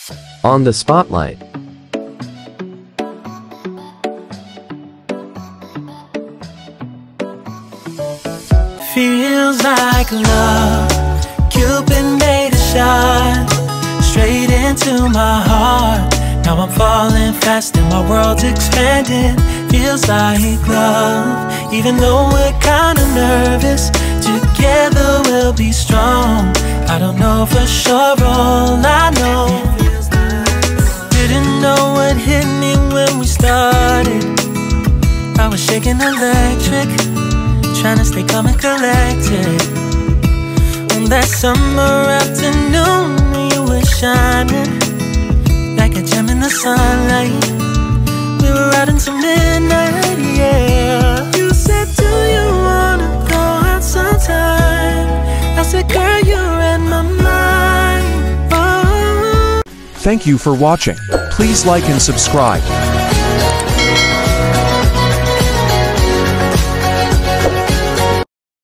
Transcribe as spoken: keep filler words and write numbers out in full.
On the spotlight. Feels like love. Cupid made a shot straight into my heart. Now I'm falling fast and my world's expanding. Feels like love. Even though we're kinda nervous, together we'll be strong. I don't know for sure, all I know. Didn't know what hit me when we started. I was shaking electric, trying to stay calm and collected. On that summer afternoon, you were shining like a gem in the sunlight. We were out until midnight, yeah. You said, do you wanna go out sometime? I said, girl, you're in my mind. Oh. Thank you for watching. Please like and subscribe.